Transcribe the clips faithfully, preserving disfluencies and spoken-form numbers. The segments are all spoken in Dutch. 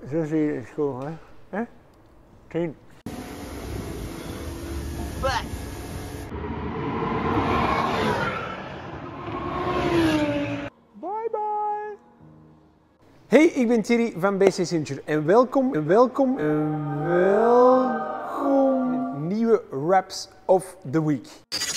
Zo zie je het goed, hè? Hè? tien. Bye bye. Hey, ik ben Thierry van B C Signature en welkom en welkom en welkom in nieuwe Wraps of the Week.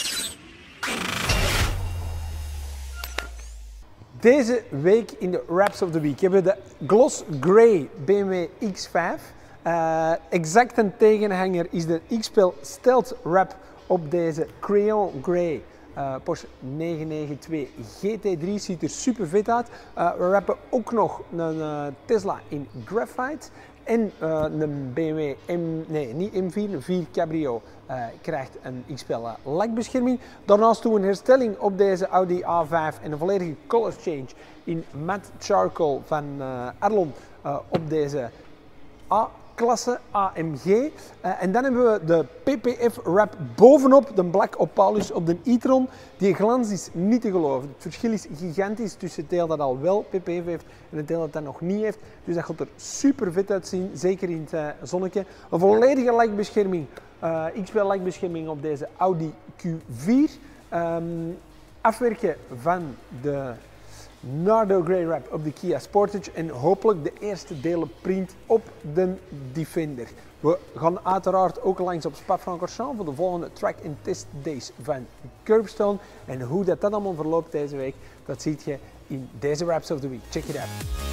Deze week in de Wraps of the Week hebben we de Gloss Grey B M W X vijf. Uh, exact een tegenhanger is de X-Pel Stealth Wrap op deze Crayon Grey uh, Porsche negen negen twee G T drie. Ziet er super vet uit. Uh, we wrappen ook nog een uh, Tesla in Graphite. En uh, een B M W M, nee, niet M vier, een vier Cabrio uh, krijgt een X-Pel uh, lakbescherming. Daarnaast doen we een herstelling op deze Audi A vijf en een volledige color change in matte charcoal van uh, Arlon uh, op deze A-klasse A M G. Uh, en dan hebben we de P P F wrap bovenop de Black Opalus op de e-tron. Die glans is niet te geloven. Het verschil is gigantisch tussen het deel dat al wel P P F heeft en het deel dat dat nog niet heeft. Dus dat gaat er super vet uitzien, zeker in het uh, zonnetje. Een volledige lakbescherming, uh, X-Pel lakbescherming op deze Audi Q vier. Um, afwerken van de Nardo Grey Wrap op de Kia Sportage en hopelijk de eerste delen print op de Defender. We gaan uiteraard ook langs op Spa-Francorchamps voor de volgende track and test days van Curbstone. En hoe dat, dat allemaal verloopt deze week, dat ziet je in deze Wraps of the Week. Check it out.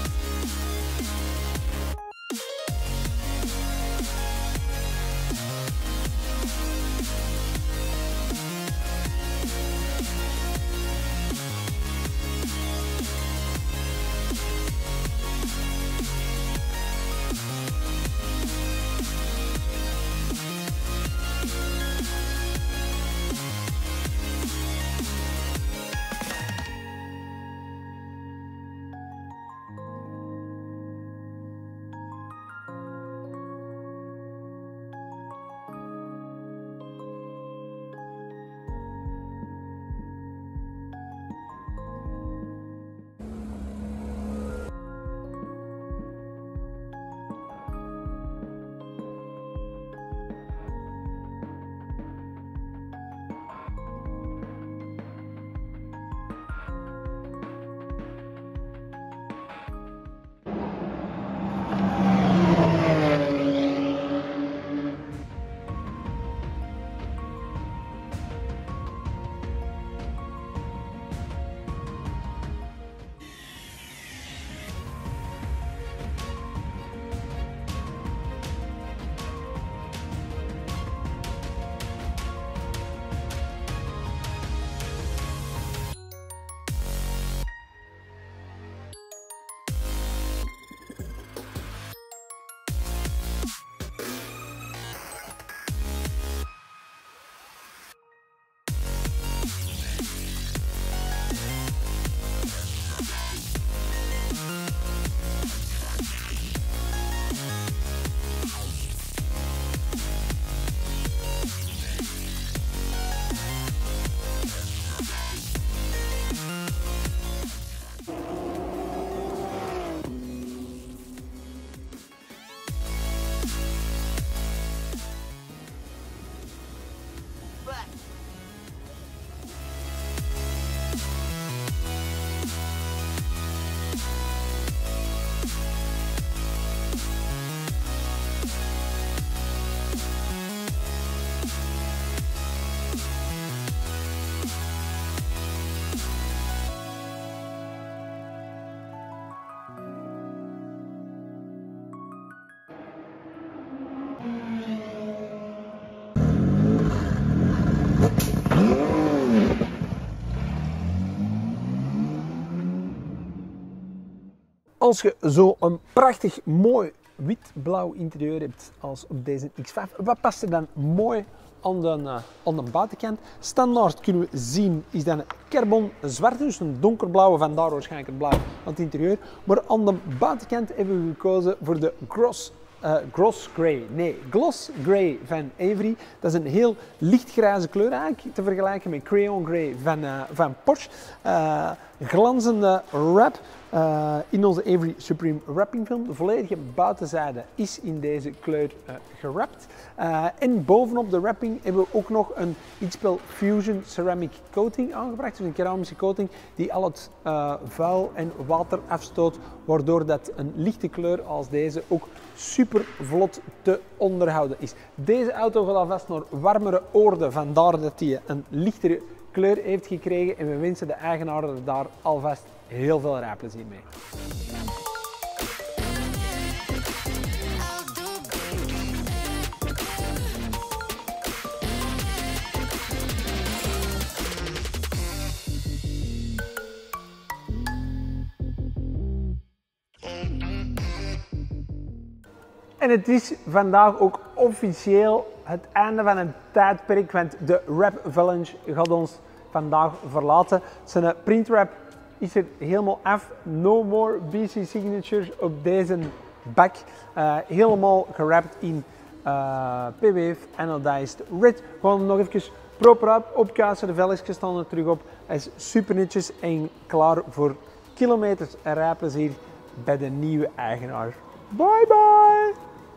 Als je zo een prachtig mooi wit-blauw interieur hebt als op deze X vijf, wat past er dan mooi aan de, uh, aan de buitenkant? Standaard kunnen we zien is dan een carbon zwart, dus een donkerblauwe, vandaar waarschijnlijk het blauw aan het interieur. Maar aan de buitenkant hebben we gekozen voor de Gross uh, Gloss Grey. Nee, Gloss Grey van Avery. Dat is een heel lichtgrijze kleur eigenlijk, te vergelijken met Crayon Grey van, uh, van Porsche. Uh, glanzende wrap uh, in onze Avery Supreme wrapping film. De volledige buitenzijde is in deze kleur uh, gewrapt. Uh, en bovenop de wrapping hebben we ook nog een X-P E L Fusion Ceramic Coating aangebracht. Dus een keramische coating die al het uh, vuil en water afstoot, waardoor dat een lichte kleur als deze ook super vlot te onderhouden is. Deze auto gaat alvast naar warmere oorden, vandaar dat hij een lichtere kleur heeft gekregen en we wensen de eigenaren daar alvast heel veel rijplezier mee. En het is vandaag ook officieel het einde van een tijdperk, want de Wrap Avalanche gaat ons vandaag verlaten. Zijn printwrap is er helemaal af. No more B C signatures op deze bak. Uh, helemaal gewrapt in uh, P W F Anodized Red. Gewoon nog even proper op, opkuisen. De velletjes staan er terug op. Hij is super netjes en klaar voor kilometers rijplezier bij de nieuwe eigenaar. Bye bye!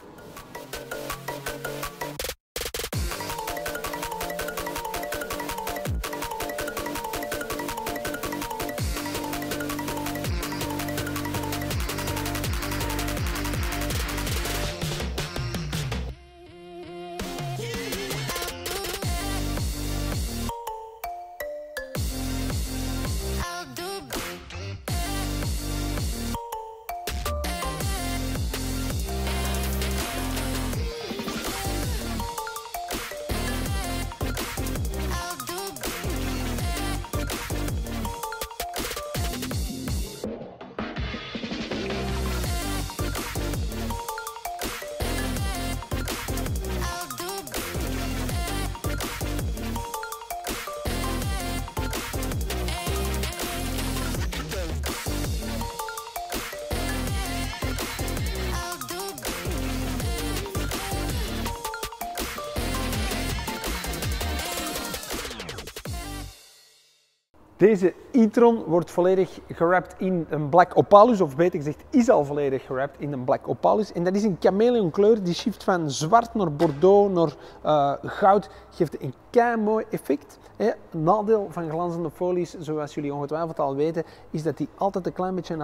Deze e-tron wordt volledig gewrapt in een Black Opalus, of beter gezegd is al volledig gewrapt in een Black Opalus. En dat is een chameleon kleur die shift van zwart naar bordeaux naar uh, goud, geeft een kei mooi effect. Hè. Nadeel van glanzende folies, zoals jullie ongetwijfeld al weten, is dat die altijd een klein beetje een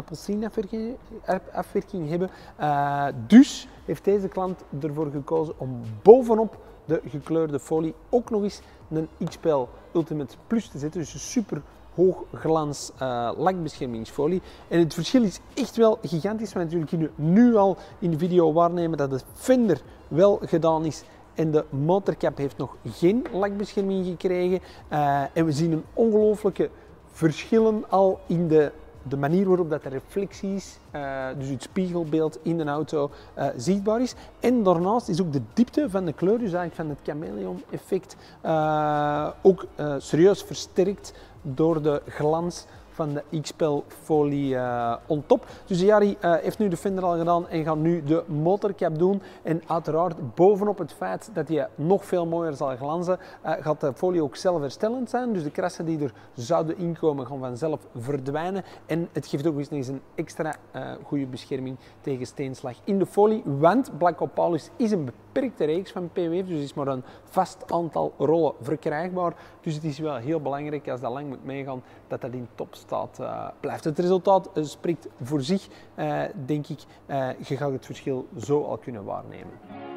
appelsienafwerking hebben. Uh, dus heeft deze klant ervoor gekozen om bovenop de gekleurde folie ook nog eens een X P E L Ultimate Plus te zetten. Dus een super hoog glans uh, lakbeschermingsfolie. En het verschil is echt wel gigantisch, want jullie kunnen nu al in de video waarnemen dat de fender wel gedaan is en de motorkap heeft nog geen lakbescherming gekregen. Uh, en we zien een ongelooflijke verschillen al in de, de manier waarop dat de reflecties, uh, dus het spiegelbeeld in de auto, uh, zichtbaar is. En daarnaast is ook de diepte van de kleur, dus eigenlijk van het chameleon effect, uh, ook uh, serieus versterkt door de glans van de X P E L folie uh, on top. Dus Jari uh, heeft nu de fender al gedaan en gaat nu de motorkap doen. En uiteraard bovenop het feit dat hij nog veel mooier zal glanzen, uh, gaat de folie ook zelfherstellend zijn. Dus de krassen die er zouden inkomen gaan vanzelf verdwijnen. En het geeft ook eens een extra uh, goede bescherming tegen steenslag in de folie. Want Black Opalus is een beperkte reeks van P W F, dus is maar een vast aantal rollen verkrijgbaar. Dus het is wel heel belangrijk als dat lang moet meegaan, dat dat in topstaat uh, blijft. Het resultaat uh, spreekt voor zich, uh, denk ik. Uh, je gaat het verschil zo al kunnen waarnemen.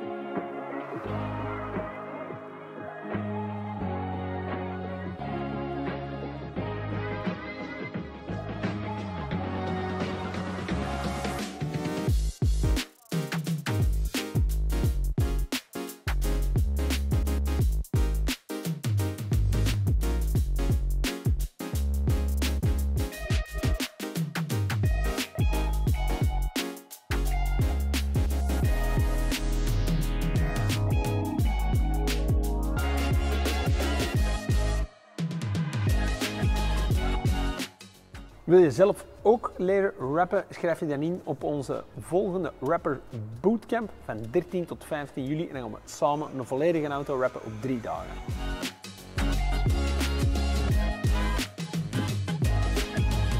Wil je zelf ook leren rappen? Schrijf je dan in op onze volgende Rapper Bootcamp van dertien tot vijftien juli en dan gaan we samen een volledige auto rappen op drie dagen.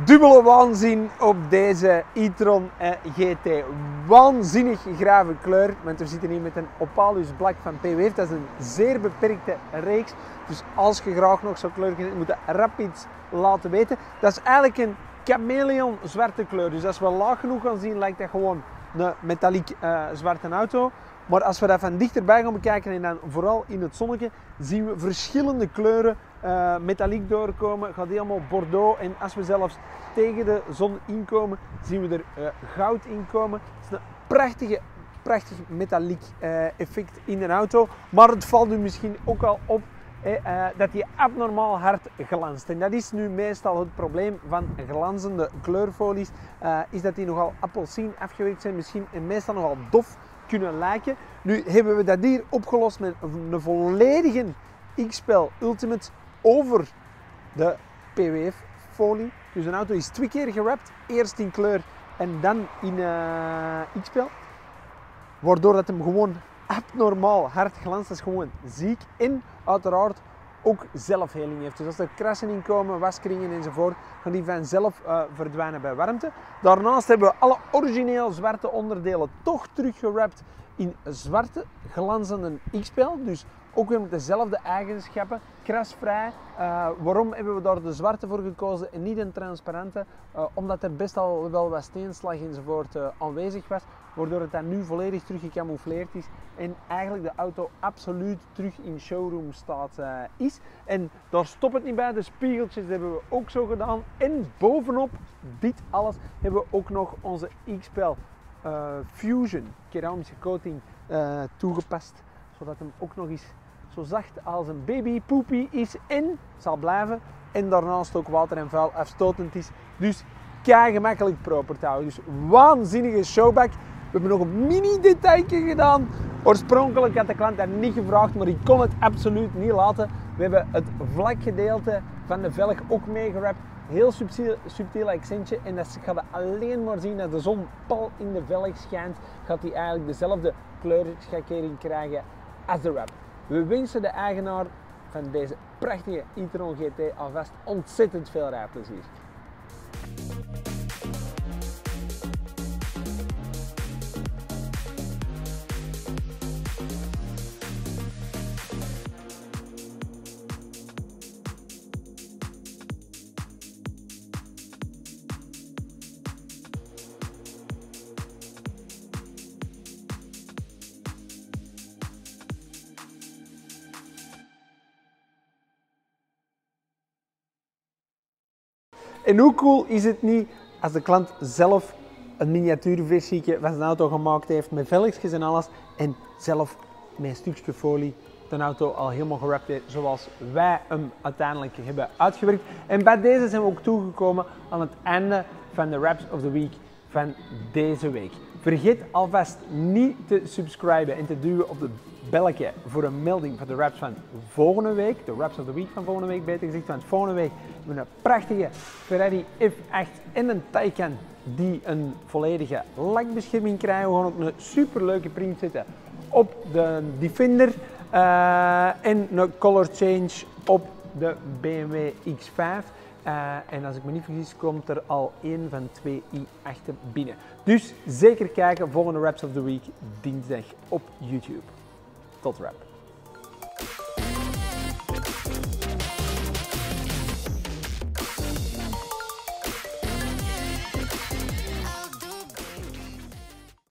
dubbele waanzin op deze e-tron G T. Waanzinnig grave kleur, want we zitten hier met een Opalus Black van P W F. Dat is een zeer beperkte reeks, dus als je graag nog zo'n kleur kunt, moet je rap iets laten weten. Dat is eigenlijk een chameleon zwarte kleur, dus als we laag genoeg gaan zien, lijkt dat gewoon een metalliek uh, zwarte auto. Maar als we dat van dichterbij gaan bekijken en dan vooral in het zonnetje, zien we verschillende kleuren uh, metalliek doorkomen. Het gaat helemaal bordeaux en als we zelfs tegen de zon inkomen, zien we er uh, goud in komen. Het is een prachtige, prachtig metalliek uh, effect in een auto. Maar het valt u misschien ook al op eh, uh, dat die abnormaal hard glanst. En dat is nu meestal het probleem van glanzende kleurfolies. Uh, is dat die nogal appelsien afgewerkt zijn misschien en meestal nogal dof kunnen lijken. Nu hebben we dat hier opgelost met een volledige X-Pel Ultimate over de P W F folie. Dus een auto is twee keer gewrapt, eerst in kleur en dan in uh, X-Pel. Waardoor dat hem gewoon abnormaal hard glanst, dat is gewoon ziek. En uiteraard ook zelfheling heeft. Dus als er krassen in komen, waskringen enzovoort, gaan die vanzelf uh, verdwijnen bij warmte. Daarnaast hebben we alle origineel zwarte onderdelen toch teruggewrapt in zwarte glanzende X-Pel. Dus ook weer met dezelfde eigenschappen, krasvrij. Uh, waarom hebben we daar de zwarte voor gekozen en niet een transparante? Uh, omdat er best al wel wat steenslag enzovoort uh, aanwezig was, waardoor het dan nu volledig terug gecamoufleerd is en eigenlijk de auto absoluut terug in showroom staat uh, is. En daar stopt het niet bij, de spiegeltjes hebben we ook zo gedaan. En bovenop dit alles hebben we ook nog onze X-Pel uh, Fusion keramische coating uh, toegepast, zodat hem ook nog eens zo zacht als een baby poepie is en zal blijven. En daarnaast ook water en vuil afstotend is. Dus kei gemakkelijk proper te houden. Dus waanzinnige showback. We hebben nog een mini detailje gedaan. Oorspronkelijk had de klant dat niet gevraagd, maar ik kon het absoluut niet laten. We hebben het vlakgedeelte van de velg ook meegewrapt. Heel subtiel, subtiel accentje en dat gaat alleen maar zien dat de zon pal in de velg schijnt. Gaat hij eigenlijk dezelfde kleurschakering krijgen als de wrap. We wensen de eigenaar van deze prachtige e-tron G T alvast ontzettend veel rijplezier. En hoe cool is het niet als de klant zelf een miniatuurversie van zijn auto gemaakt heeft met velgjes en alles en zelf met een stukje folie de auto al helemaal gewrapt heeft zoals wij hem uiteindelijk hebben uitgewerkt. En bij deze zijn we ook toegekomen aan het einde van de Wraps of the Week van deze week. Vergeet alvast niet te subscriben en te duwen op het belletje voor een melding van de wraps van volgende week. De Wraps of the Week van volgende week, beter gezegd. Want volgende week hebben we een prachtige Ferrari F acht en een Taycan die een volledige lakbescherming krijgen. We gaan ook een superleuke print zetten op de Defender uh, en een color change op de B M W X vijf. Uh, en als ik me niet vergis, komt er al één van twee i achten binnen. Dus zeker kijken, volgende Wraps of the Week dinsdag op YouTube. Tot wrap.